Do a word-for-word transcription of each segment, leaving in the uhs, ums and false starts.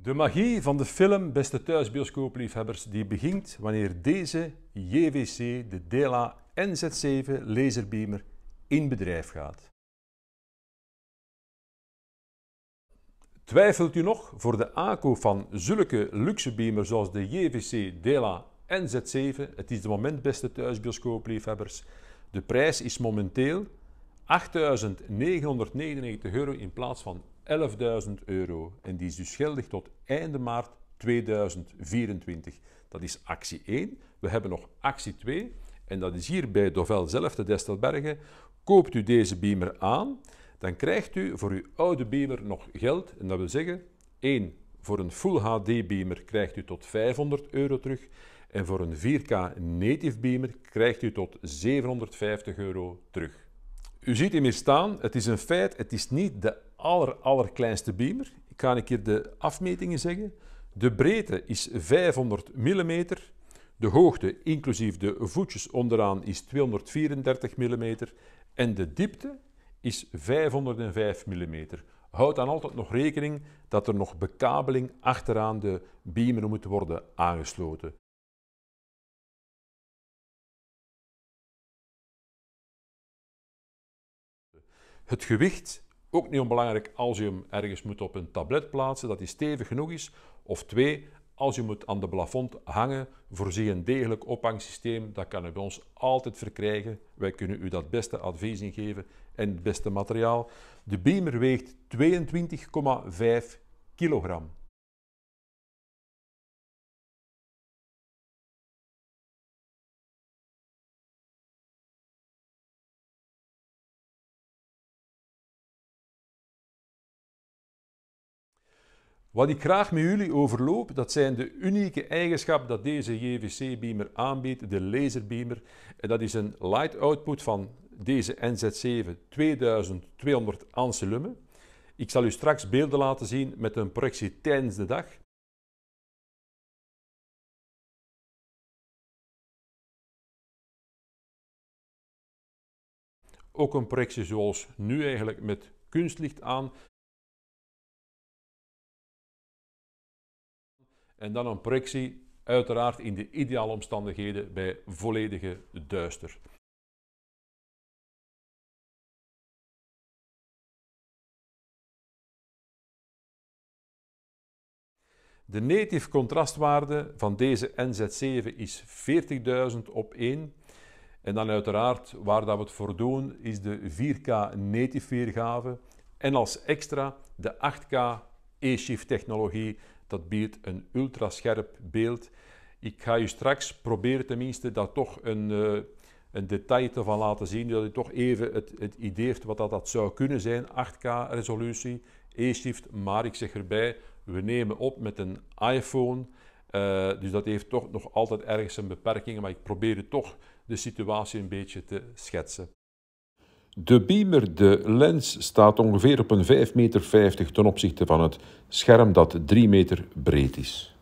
De magie van de film, beste thuisbioscoopliefhebbers, die begint wanneer deze J V C, de Dela N Z zeven laserbeamer, in bedrijf gaat. Twijfelt u nog voor de aankoop van zulke luxe beamers zoals de J V C Dela N Z zeven? Het is de moment, beste thuisbioscoopliefhebbers. De prijs is momenteel achtduizend negenhonderdnegenennegentig euro in plaats van elfduizend euro. En die is dus geldig tot einde maart tweeduizend vierentwintig. Dat is actie één. We hebben nog actie twee. En dat is hier bij Dovel zelf te Destelbergen. Koopt u deze beamer aan, dan krijgt u voor uw oude beamer nog geld. En dat wil zeggen, één, voor een Full H D beamer krijgt u tot vijfhonderd euro terug. En voor een vier K native beamer krijgt u tot zevenhonderdvijftig euro terug. U ziet hem hier staan, het is een feit, het is niet de aller, allerkleinste beamer. Ik ga een keer de afmetingen zeggen. De breedte is vijfhonderd millimeter. De hoogte, inclusief de voetjes onderaan, is tweehonderdvierendertig millimeter. En de diepte is vijfhonderdvijf millimeter. Houd dan altijd nog rekening dat er nog bekabeling achteraan de beamer moet worden aangesloten. Het gewicht, ook niet onbelangrijk als je hem ergens moet op een tablet plaatsen, dat die stevig genoeg is. Of twee, als je moet aan de plafond hangen, voorzie een degelijk ophangsysteem. Dat kan u bij ons altijd verkrijgen. Wij kunnen u dat beste advies in geven en het beste materiaal. De beamer weegt tweeëntwintig komma vijf kilogram. Wat ik graag met jullie overloop, dat zijn de unieke eigenschappen dat deze J V C-beamer aanbiedt, de laserbeamer. En dat is een light output van deze N Z zeven tweeduizend tweehonderd ansilumen. Ik zal u straks beelden laten zien met een projectie tijdens de dag. Ook een projectie zoals nu eigenlijk met kunstlicht aan. En dan een projectie, uiteraard in de ideale omstandigheden bij volledige duister. De native contrastwaarde van deze N Z zeven is veertigduizend op één. En dan uiteraard, waar dat we het voor doen, is de vier K native weergave. En als extra de acht K E-Shift technologie. Dat biedt een ultrascherp beeld. Ik ga je straks proberen tenminste dat toch een, uh, een detail te van laten zien, dat je toch even het, het idee heeft wat dat, dat zou kunnen zijn. acht K resolutie, E-Shift, maar ik zeg erbij, we nemen op met een iPhone, uh, dus dat heeft toch nog altijd ergens een beperking, maar ik probeer toch de situatie een beetje te schetsen. De beamer, de lens, staat ongeveer op een vijf meter vijftig ten opzichte van het scherm dat drie meter breed is.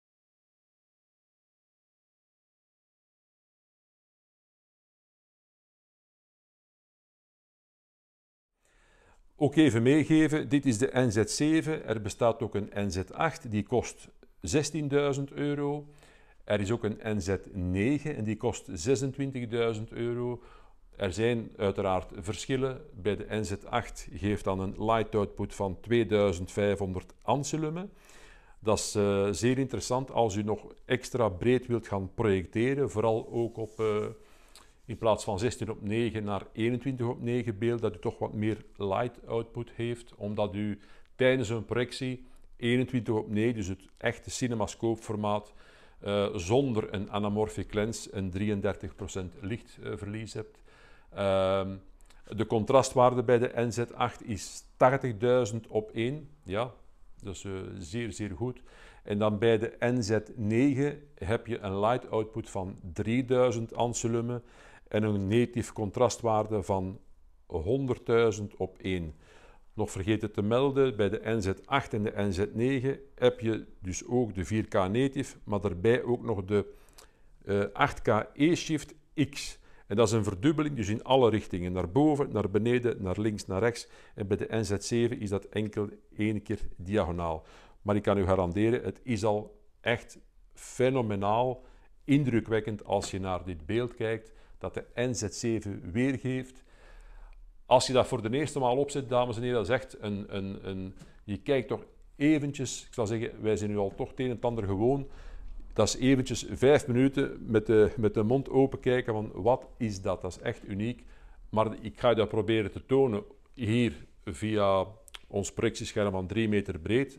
Ook even meegeven, dit is de N Z zeven, er bestaat ook een N Z acht, die kost zestienduizend euro. Er is ook een N Z negen en die kost zesentwintigduizend euro. Er zijn uiteraard verschillen. Bij de N Z acht geeft dan een light output van tweeduizend vijfhonderd ansilumen. Dat is uh, zeer interessant als u nog extra breed wilt gaan projecteren, vooral ook op uh, in plaats van zestien op negen naar eenentwintig op negen beeld, dat u toch wat meer light output heeft, omdat u tijdens een projectie eenentwintig op negen, dus het echte cinemascope formaat, uh, zonder een anamorphic lens een drieëndertig procent lichtverlies hebt. Uh, de contrastwaarde bij de N Z acht is tachtigduizend op één. Ja, dat is uh, zeer, zeer goed. En dan bij de N Z negen heb je een light output van drieduizend ansilumen en een native contrastwaarde van honderdduizend op één. Nog vergeten te melden, bij de N Z acht en de N Z negen heb je dus ook de vier K native, maar daarbij ook nog de uh, acht K E-Shift X. En dat is een verdubbeling, dus in alle richtingen. Naar boven, naar beneden, naar links, naar rechts. En bij de N Z zeven is dat enkel één keer diagonaal. maar ik kan u garanderen, het is al echt fenomenaal, indrukwekkend als je naar dit beeld kijkt, dat de N Z zeven weergeeft. Als je dat voor de eerste maal opzet, dames en heren, dat is echt een, een, een... Je kijkt toch eventjes, ik zal zeggen, wij zijn nu al toch het een en ander gewoon. Dat is eventjes vijf minuten met de, met de mond open kijken van wat is dat? Dat is echt uniek. Maar ik ga je dat proberen te tonen hier via ons projectiescherm van drie meter breed.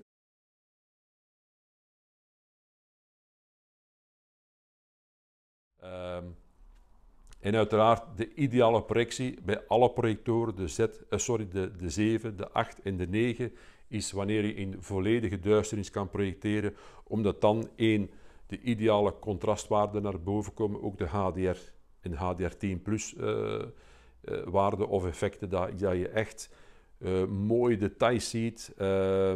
Um, en uiteraard de ideale projectie bij alle projectoren, de, Z, uh, sorry, de, de zeven, de acht en de negen, is wanneer je in volledige duisternis kan projecteren, omdat dan één, de ideale contrastwaarden naar boven komen, ook de H D R en H D R tien plus uh, uh, waarden of effecten, dat, dat je echt uh, mooie details ziet uh,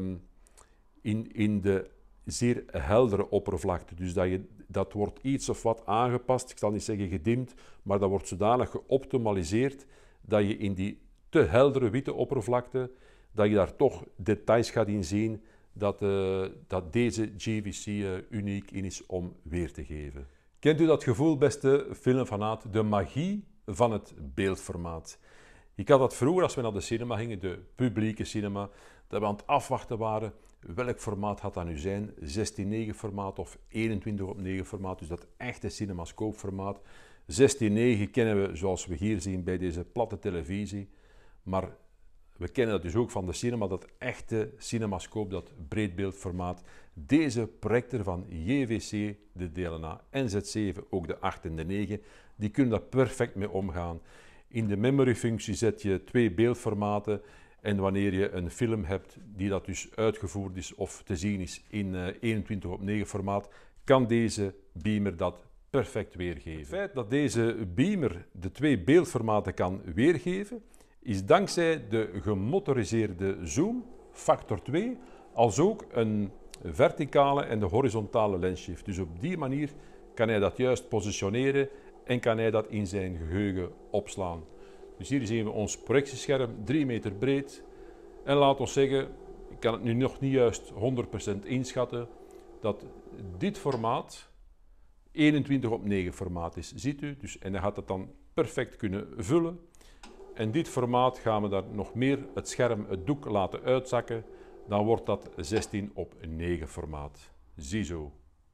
in, in de zeer heldere oppervlakte. Dus dat, je, dat wordt iets of wat aangepast, ik zal niet zeggen gedimd, maar dat wordt zodanig geoptimaliseerd dat je in die te heldere witte oppervlakte, dat je daar toch details gaat in zien dat, uh, dat deze G V C uh, uniek in is om weer te geven. Kent u dat gevoel, beste filmfanaat, de magie van het beeldformaat? Ik had dat vroeger als we naar de cinema gingen, de publieke cinema, dat we aan het afwachten waren. Welk formaat gaat dat nu zijn? zestien negen formaat of eenentwintig op negen formaat, dus dat echte cinemascoop formaat. zestien negen kennen we zoals we hier zien bij deze platte televisie, maar we kennen dat dus ook van de cinema, dat echte cinemascoop, dat breedbeeldformaat. Deze projector van J V C, de D L N A N Z zeven, ook de acht en de negen, die kunnen daar perfect mee omgaan. In de memory functie zet je twee beeldformaten en wanneer je een film hebt die dat dus uitgevoerd is of te zien is in eenentwintig op negen formaat, kan deze beamer dat perfect weergeven. Het feit dat deze beamer de twee beeldformaten kan weergeven, is dankzij de gemotoriseerde zoom factor twee, als ook een verticale en de horizontale lensshift. Dus op die manier kan hij dat juist positioneren en kan hij dat in zijn geheugen opslaan. Dus hier zien we ons projectiescherm, drie meter breed. En laat ons zeggen, ik kan het nu nog niet juist honderd procent inschatten, dat dit formaat eenentwintig op negen formaat is. Ziet u? Dus, en hij gaat het dan perfect kunnen vullen. En dit formaat gaan we daar nog meer het scherm, het doek laten uitzakken. Dan wordt dat zestien op negen formaat. Ziezo.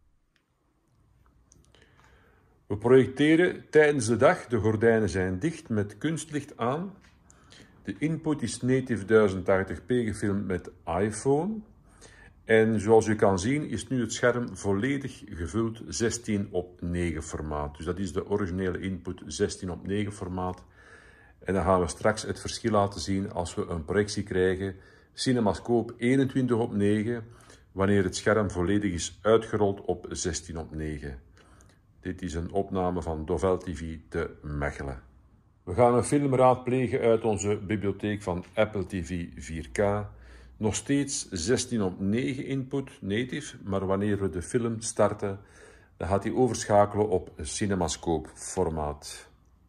We projecteren tijdens de dag, de gordijnen zijn dicht met kunstlicht aan. De input is native duizend tachtig p gefilmd met iPhone. En zoals u kan zien is nu het scherm volledig gevuld zestien op negen formaat. Dus dat is de originele input zestien op negen formaat. En dan gaan we straks het verschil laten zien als we een projectie krijgen. Cinemascoop eenentwintig op negen, wanneer het scherm volledig is uitgerold op zestien op negen. Dit is een opname van Dovel T V te Mechelen. We gaan een film raadplegen uit onze bibliotheek van Apple T V vier K. Nog steeds zestien op negen input, native, maar wanneer we de film starten, dan gaat hij overschakelen op cinemascoop formaat.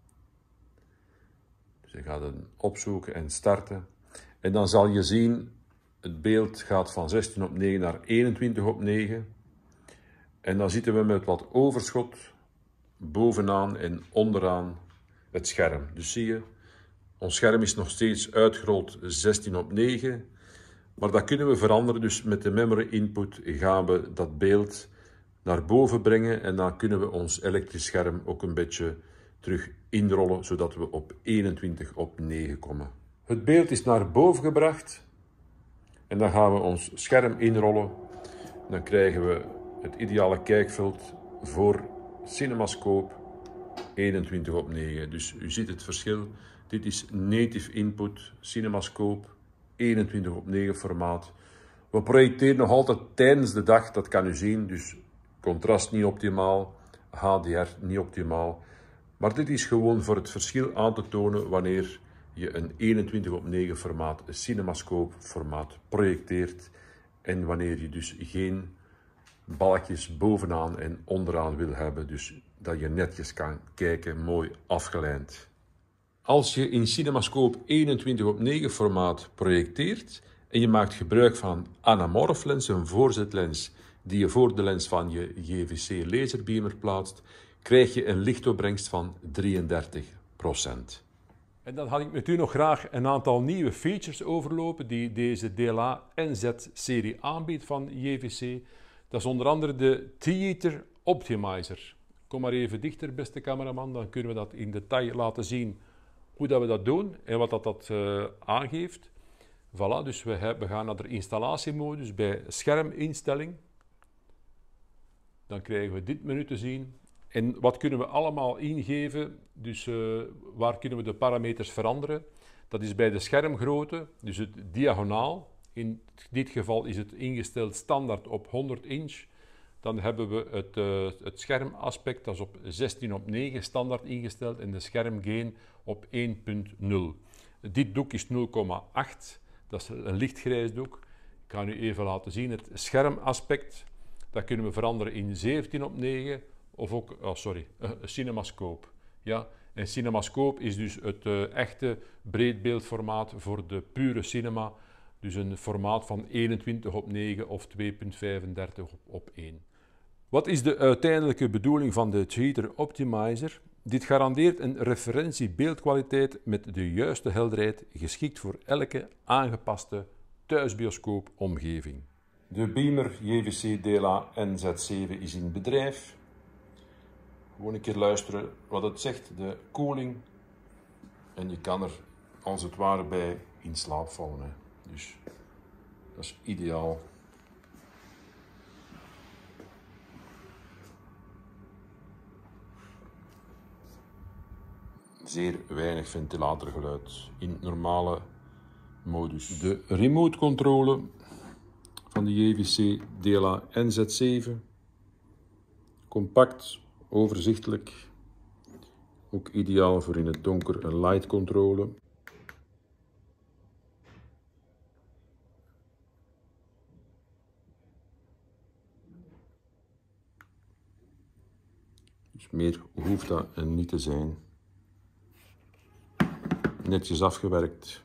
Dus je gaat hem opzoeken en starten. En dan zal je zien, het beeld gaat van zestien op negen naar eenentwintig op negen. En dan zitten we met wat overschot bovenaan en onderaan het scherm. Dus zie je, ons scherm is nog steeds uitgerold zestien op negen. Maar dat kunnen we veranderen. Dus met de memory input gaan we dat beeld naar boven brengen. En dan kunnen we ons elektrisch scherm ook een beetje terug inrollen, zodat we op eenentwintig op negen komen. Het beeld is naar boven gebracht. En dan gaan we ons scherm inrollen. Dan krijgen we het ideale kijkveld voor cinemascoop eenentwintig op negen. Dus u ziet het verschil. Dit is native input, cinemascoop, eenentwintig op negen formaat. We projecteren nog altijd tijdens de dag, dat kan u zien. Dus contrast niet optimaal, H D R niet optimaal. Maar dit is gewoon voor het verschil aan te tonen wanneer je een eenentwintig op negen formaat, een cinemascoop formaat projecteert. En wanneer je dus geen balkjes bovenaan en onderaan wil hebben, dus dat je netjes kan kijken, mooi afgelijnd. Als je in cinemascoop eenentwintig op negen formaat projecteert en je maakt gebruik van een anamorph lens, een voorzetlens die je voor de lens van je G V C laserbeamer plaatst, krijg je een lichtopbrengst van drieëndertig procent. En dan had ik met u nog graag een aantal nieuwe features overlopen die deze D L A N Z-serie aanbiedt van J V C. Dat is onder andere de Theater Optimizer. Kom maar even dichter, beste cameraman, dan kunnen we dat in detail laten zien hoe dat we dat doen en wat dat, dat uh, aangeeft. Voilà, dus we, hebben, we gaan naar de installatiemodus bij scherminstelling. Dan krijgen we dit menu te zien. En wat kunnen we allemaal ingeven? Dus uh, waar kunnen we de parameters veranderen? Dat is bij de schermgrootte, dus het diagonaal. In dit geval is het ingesteld standaard op honderd inch. Dan hebben we het, uh, het schermaspect, dat is op zestien op negen standaard ingesteld. En de schermgain op één punt nul. Dit doek is nul komma acht. Dat is een lichtgrijs doek. Ik ga u even laten zien. Het schermaspect, dat kunnen we veranderen in zeventien op negen. Of ook, oh sorry, een cinemascope. Ja, een cinemascope is dus het uh, echte breedbeeldformaat voor de pure cinema. Dus een formaat van eenentwintig op negen of twee komma vijfendertig op één. Wat is de uiteindelijke bedoeling van de Theater Optimizer? Dit garandeert een referentiebeeldkwaliteit met de juiste helderheid, geschikt voor elke aangepaste thuisbioscoopomgeving. De Beamer J V C D L A N Z zeven is in bedrijf. Gewoon een keer luisteren wat het zegt, de koeling. En je kan er als het ware bij in slaap vallen. Hè. Dus dat is ideaal. Zeer weinig ventilatorgeluid in normale modus. De remote controle van de J V C D L A N Z zeven. Compact, overzichtelijk. Ook ideaal voor in het donker een light controle. Dus meer hoeft dat niet te zijn. Netjes afgewerkt.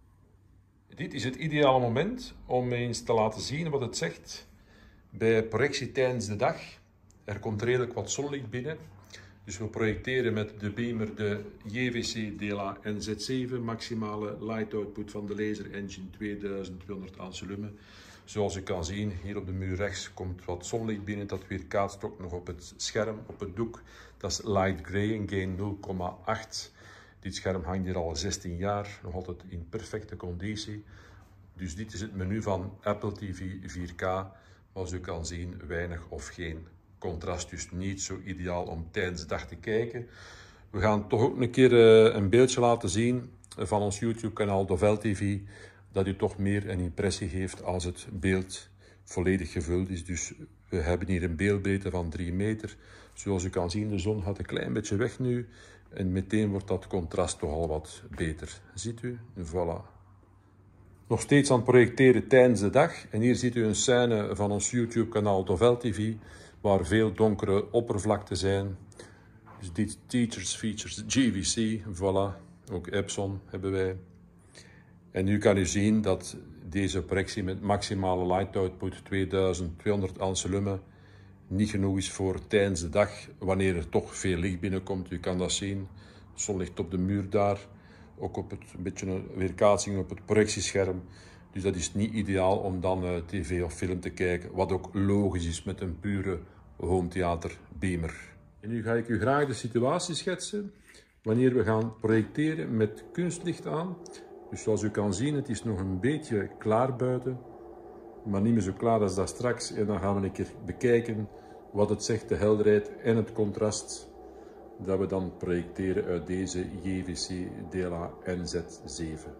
Dit is het ideale moment om eens te laten zien wat het zegt bij projectie tijdens de dag. Er komt redelijk wat zonlicht binnen. Dus we projecteren met de Beamer de J V C D L A N Z zeven, maximale light output van de laser engine tweeduizend tweehonderd ampère. Zoals u kan zien, hier op de muur rechts komt wat zonlicht binnen. Dat weerkaatst ook nog op het scherm, op het doek. Dat is light gray, een gain nul komma acht. Dit scherm hangt hier al zestien jaar, nog altijd in perfecte conditie. Dus dit is het menu van Apple T V vier K. Zoals u kan zien, weinig of geen contrast, dus niet zo ideaal om tijdens de dag te kijken. We gaan toch ook een keer een beeldje laten zien van ons YouTube-kanaal Dovel T V, dat u toch meer een impressie geeft als het beeld volledig gevuld is. Dus we hebben hier een beeldbreedte van drie meter. Zoals u kan zien, de zon gaat een klein beetje weg nu. En meteen wordt dat contrast toch al wat beter. Ziet u? Voilà. Nog steeds aan het projecteren tijdens de dag. En hier ziet u een scène van ons YouTube-kanaal Dovel T V, waar veel donkere oppervlakten zijn. Dus dit Teachers Features G V C, voilà. Ook Epson hebben wij. En nu kan u zien dat deze projectie met maximale light output tweeduizend tweehonderd ampère niet genoeg is voor tijdens de dag, wanneer er toch veel licht binnenkomt. U kan dat zien. Zonlicht op de muur daar. Ook op het, een beetje een weerkaatsing op het projectiescherm. Dus dat is niet ideaal om dan uh, tv of film te kijken. Wat ook logisch is met een pure home theater beamer. En nu ga ik u graag de situatie schetsen. Wanneer we gaan projecteren met kunstlicht aan. Dus zoals u kan zien, het is nog een beetje klaar buiten. Maar niet meer zo klaar als dat straks. En dan gaan we een keer bekijken wat het zegt, de helderheid en het contrast. Dat we dan projecteren uit deze J V C D L A N Z zeven.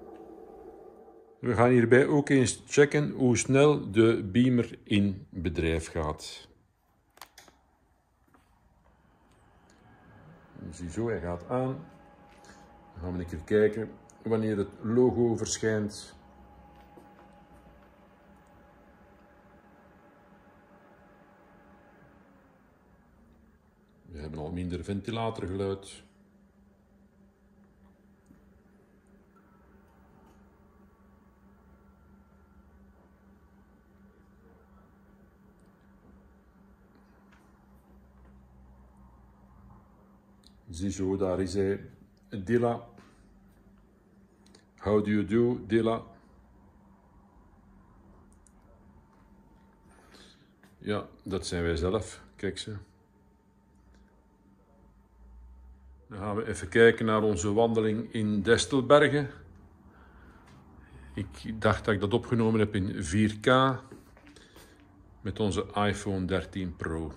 We gaan hierbij ook eens checken hoe snel de beamer in bedrijf gaat. Ziezo, hij gaat aan. Dan gaan we een keer kijken wanneer het logo verschijnt. We hebben al minder ventilatorgeluid. Ziezo, daar is hij. Dilla. How do you do, Dilla? Ja, dat zijn wij zelf. Kijk ze. Dan gaan we even kijken naar onze wandeling in Destelbergen. Ik dacht dat ik dat opgenomen heb in vier K met onze iPhone dertien Pro.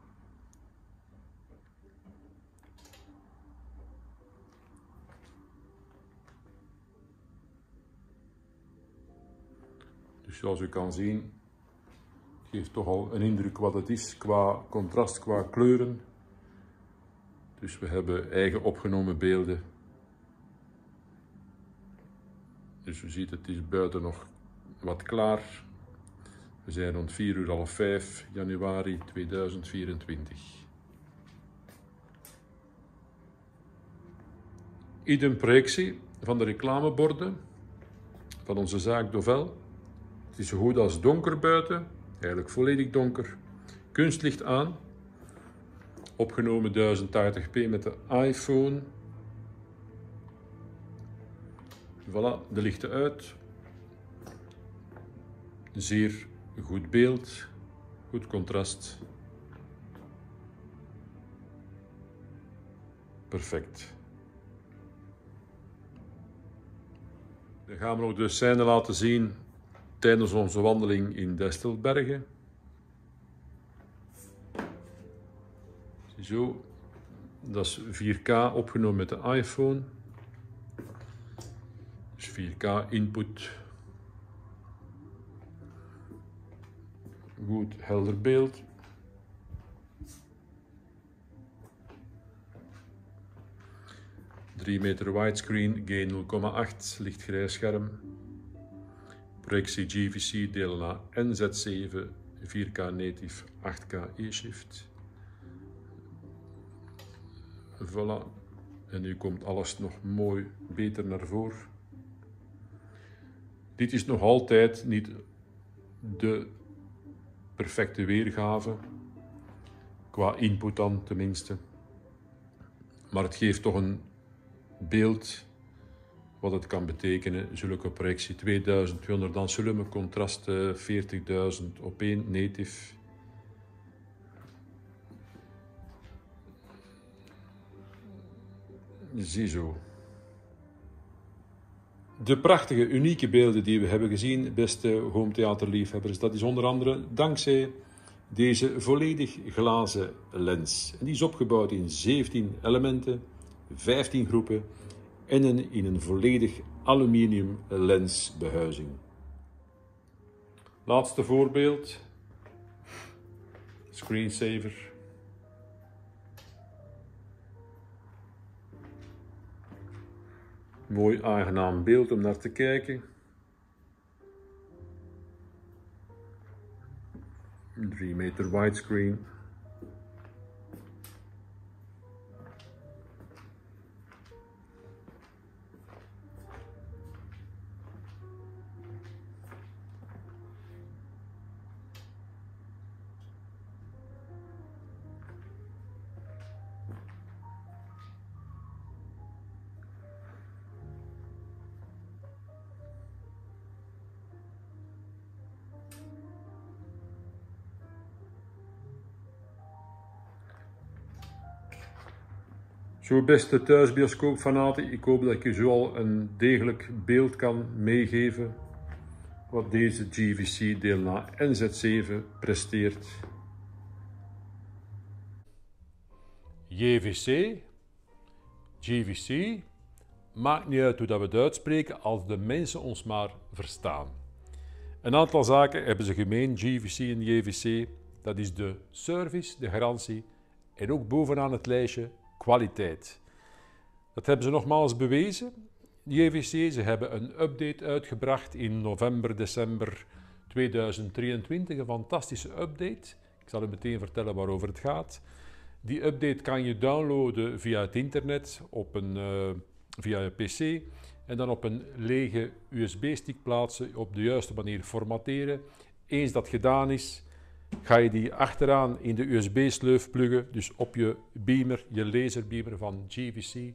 Dus zoals u kan zien, geeft toch al een indruk wat het is qua contrast, qua kleuren. Dus we hebben eigen opgenomen beelden. Dus u ziet, het is buiten nog wat klaar. We zijn rond vier uur half vijf, januari tweeduizend vierentwintig. Idem projectie van de reclameborden van onze zaak Dovel. Het is zo goed als donker buiten, eigenlijk volledig donker. Kunstlicht aan. Opgenomen duizend tachtig p met de iPhone. Voilà, de lichten uit. Zeer goed beeld, goed contrast. Perfect. Dan gaan we nog de scène laten zien tijdens onze wandeling in Destelbergen. Ziezo, dat is vier K opgenomen met de iPhone. Dus vier K input. Goed helder beeld. drie meter widescreen, gain nul komma acht, lichtgrijs scherm. Projectie G V C D L N A N Z zeven, vier K native, acht K e-shift. Voilà. En nu komt alles nog mooi beter naar voren. Dit is nog altijd niet de perfecte weergave, qua input dan tenminste. Maar het geeft toch een beeld wat het kan betekenen. Zulke projectie tweeduizend tweehonderd dan contrast veertigduizend op één native. Ziezo. De prachtige, unieke beelden die we hebben gezien, beste home theaterliefhebbers, dat is onder andere dankzij deze volledig glazen lens. En die is opgebouwd in zeventien elementen, vijftien groepen en een, in een volledig aluminium lensbehuizing. Laatste voorbeeld. Screensaver. Mooi aangenaam beeld om naar te kijken. drie meter widescreen. Zo beste thuisbioscoopfanaten, ik hoop dat ik u zo al een degelijk beeld kan meegeven wat deze G V C D L N A N Z zeven presteert. J V C, G V C, maakt niet uit hoe dat we het uitspreken als de mensen ons maar verstaan. Een aantal zaken hebben ze gemeen, G V C en J V C, dat is de service, de garantie en ook bovenaan het lijstje kwaliteit. Dat hebben ze nogmaals bewezen. J V C, ze hebben een update uitgebracht in november, december tweeduizend drieëntwintig. Een fantastische update. Ik zal u meteen vertellen waarover het gaat. Die update kan je downloaden via het internet, op een, uh, via je P C en dan op een lege U S B-stick plaatsen, op de juiste manier formatteren. Eens dat gedaan is, ga je die achteraan in de U S B-sleuf pluggen, dus op je beamer, je laserbeamer van G V C.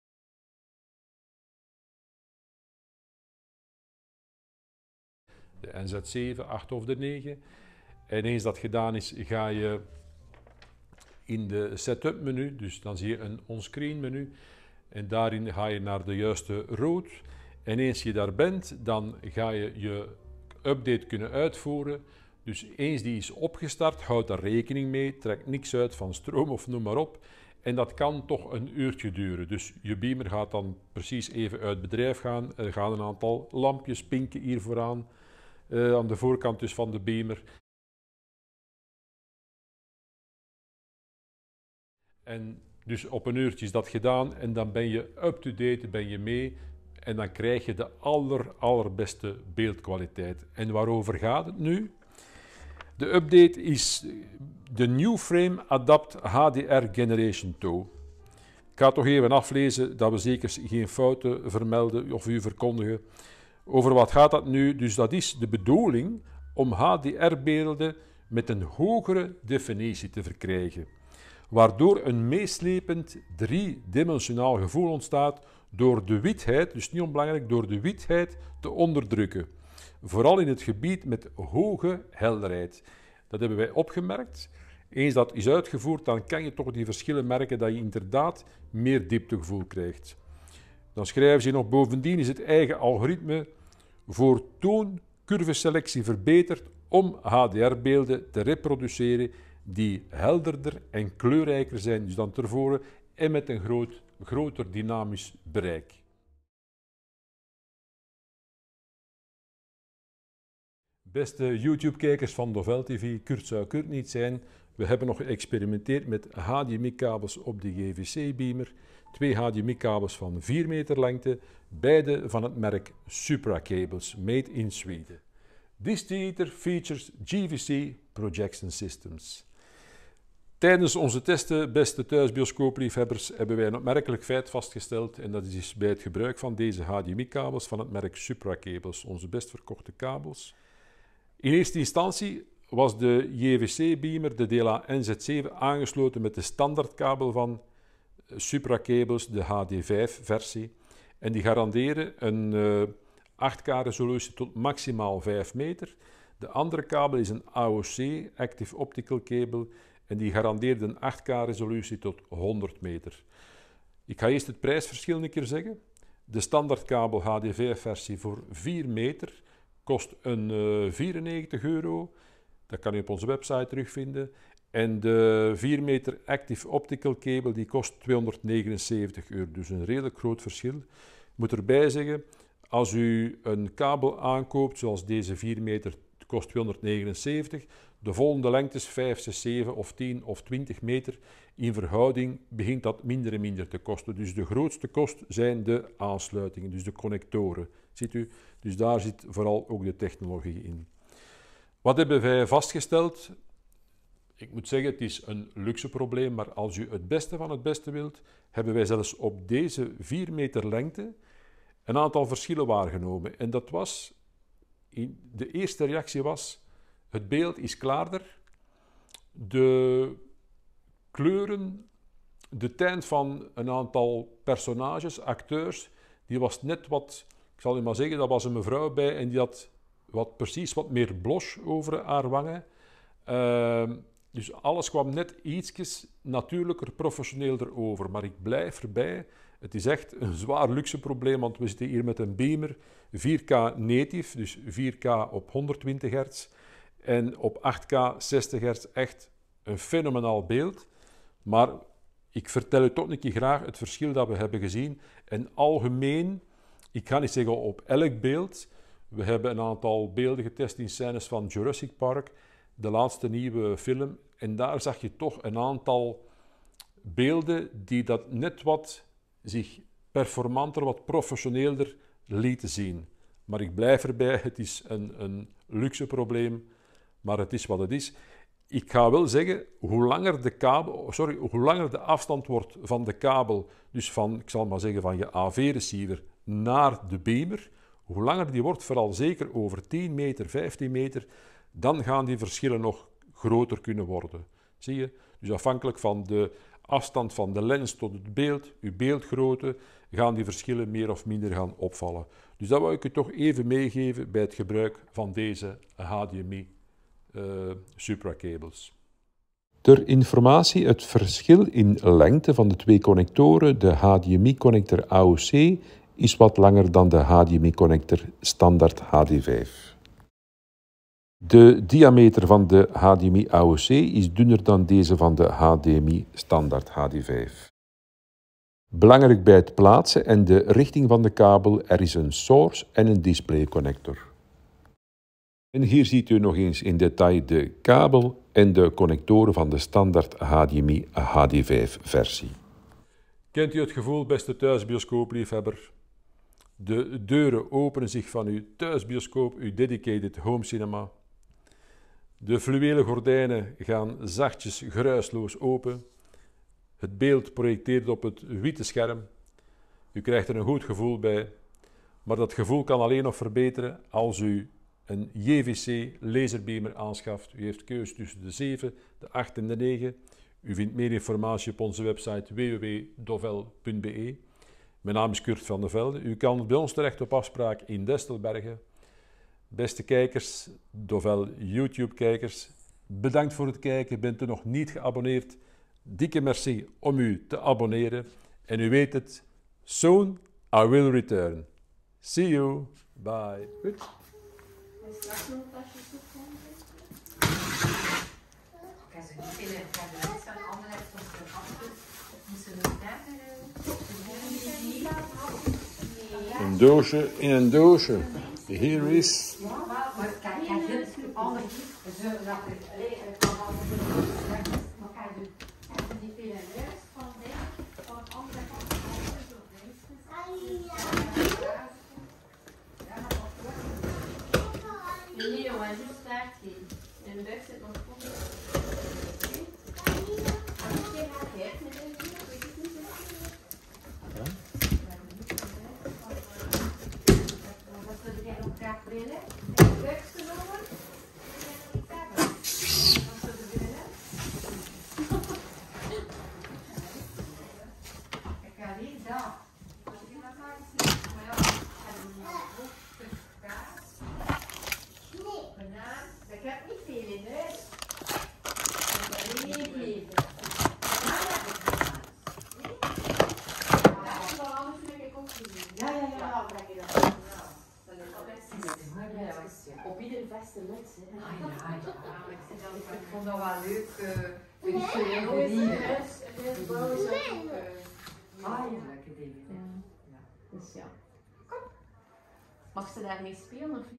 De N Z zeven, acht of de negen. En eens dat gedaan is, ga je in de setup menu, dus dan zie je een onscreen menu. En daarin ga je naar de juiste route. En eens je daar bent, dan ga je je update kunnen uitvoeren. Dus eens die is opgestart, houd daar rekening mee, trek niks uit van stroom of noem maar op. En dat kan toch een uurtje duren. Dus je beamer gaat dan precies even uit bedrijf gaan. Er gaan een aantal lampjes pinken hier vooraan, uh, aan de voorkant dus van de beamer. En dus op een uurtje is dat gedaan en dan ben je up-to-date, ben je mee. En dan krijg je de aller, allerbeste beeldkwaliteit. En waarover gaat het nu? De update is de New Frame Adapt H D R Generation twee. Ik ga toch even aflezen dat we zeker geen fouten vermelden of u verkondigen. Over wat gaat dat nu? Dus dat is de bedoeling om H D R-beelden met een hogere definitie te verkrijgen, waardoor een meeslepend driedimensionaal gevoel ontstaat door de witheid, dus niet onbelangrijk, door de witheid te onderdrukken. Vooral in het gebied met hoge helderheid. Dat hebben wij opgemerkt. Eens dat is uitgevoerd, dan kan je toch die verschillen merken dat je inderdaad meer dieptegevoel krijgt. Dan schrijven ze nog, bovendien is het eigen algoritme voor tooncurveselectie verbeterd om H D R-beelden te reproduceren die helderder en kleurrijker zijn dus dan tevoren en met een groot, groter dynamisch bereik. Beste YouTube-kijkers van Dovel T V, Kurt zou Kurt niet zijn. We hebben nog geëxperimenteerd met H D M I-kabels op de G V C-beamer. Twee H D M I-kabels van vier meter lengte, beide van het merk Supra Cables, made in Sweden. This theater features G V C projection systems. Tijdens onze testen, beste thuisbioscoopliefhebbers, hebben wij een opmerkelijk feit vastgesteld en dat is bij het gebruik van deze H D M I-kabels van het merk Supra Cables, onze best verkochte kabels. In eerste instantie was de J V C-beamer, de D L A N Z zeven, aangesloten met de standaardkabel van Supra Cables, de H D vijf versie. En die garanderen een uh, acht K resolutie tot maximaal vijf meter. De andere kabel is een A O C, Active Optical Cable, en die garandeert een acht K resolutie tot honderd meter. Ik ga eerst het prijsverschil een keer zeggen. De standaardkabel H D vijf versie voor vier meter kost een uh, vierennegentig euro. Dat kan u op onze website terugvinden. En de vier meter Active Optical Cable die kost tweehonderdnegenenzeventig euro. Dus een redelijk groot verschil. Ik moet erbij zeggen, als u een kabel aankoopt zoals deze vier meter kost tweehonderdnegenenzeventig, de volgende lengtes vijf, zes, zeven of tien of twintig meter, in verhouding begint dat minder en minder te kosten. Dus de grootste kost zijn de aansluitingen, dus de connectoren. Ziet u? Dus daar zit vooral ook de technologie in. Wat hebben wij vastgesteld? Ik moet zeggen, het is een luxe probleem, maar als u het beste van het beste wilt, hebben wij zelfs op deze vier meter lengte een aantal verschillen waargenomen. En dat was, de eerste reactie was, het beeld is klaarder, de kleuren, de tint van een aantal personages, acteurs, die was net wat, ik zal u maar zeggen, dat was een mevrouw bij en die had wat, precies wat meer blush over haar wangen. Uh, dus alles kwam net ietsjes natuurlijker, professioneler over. Maar ik blijf erbij, het is echt een zwaar luxe probleem, want we zitten hier met een beamer, vier K native, dus vier K op honderdtwintig hertz. En op acht K zestig hertz echt een fenomenaal beeld. Maar ik vertel u toch een keer graag het verschil dat we hebben gezien. En algemeen, ik ga niet zeggen op elk beeld. We hebben een aantal beelden getest in scènes van Jurassic Park, de laatste nieuwe film. En daar zag je toch een aantal beelden die dat net wat zich performanter, wat professioneler lieten zien. Maar ik blijf erbij, het is een, een luxe probleem, maar het is wat het is. Ik ga wel zeggen, hoe langer de kabel, sorry, hoe langer de afstand wordt van de kabel, dus van, ik zal maar zeggen, van je A V-receiver naar de beamer, hoe langer die wordt, vooral zeker over tien meter, vijftien meter, dan gaan die verschillen nog groter kunnen worden. Zie je? Dus afhankelijk van de afstand van de lens tot het beeld, uw beeldgrootte, gaan die verschillen meer of minder gaan opvallen. Dus dat wil ik u toch even meegeven bij het gebruik van deze H D M I uh, supracables. Ter informatie, het verschil in lengte van de twee connectoren, de H D M I-connector A O C, is wat langer dan de H D M I-connector standaard H D vijf. De diameter van de H D M I A O C is dunner dan deze van de H D M I standaard H D vijf. Belangrijk bij het plaatsen en de richting van de kabel, er is een source en een display connector. En hier ziet u nog eens in detail de kabel en de connectoren van de standaard H D M I H D vijf versie. Kent u het gevoel, beste thuisbioscoopliefhebber? De deuren openen zich van uw thuisbioscoop, uw dedicated home cinema. De fluwelen gordijnen gaan zachtjes geruisloos open. Het beeld projecteert op het witte scherm. U krijgt er een goed gevoel bij. Maar dat gevoel kan alleen nog verbeteren als u een J V C laserbeamer aanschaft. U heeft keuze tussen de zeven, de acht en de negen. U vindt meer informatie op onze website w w w punt dovel punt b e. Mijn naam is Kurt van de Velde. U kan bij ons terecht op afspraak in Destelbergen. Beste kijkers, Dovel YouTube-kijkers, bedankt voor het kijken. Bent u nog niet geabonneerd? Dikke merci om u te abonneren. En u weet het, soon I will return. See you. Bye. Goed. Een doosje in een doosje. Here is. Nee, jongen, zo staat hij. En de weg zit nog vol. Als ik je gaat heeft, met een video, weet ik niet zo. Wat zullen jij nog graag willen? De weg genomen? Wat zullen we willen? Ik ga weer daar. Als je dat maar eens niet, maar ja, ik ga er niet op. Banaan, ik heb niet veel in huis. Ik heb er niet geven. Banaan heb ik gedaan. Ja, dat is wel anders dan ik ook gezien. Ja, ja, ja, dan krijg je dat. Dat is wel best zien. Op ieder beste les, hè. Ah ja, ja. Ik vond dat wel leuk. Voor die studenten. Ah ja, leuke dingen. Dus ja. Kom. Mag ze daarmee spelen of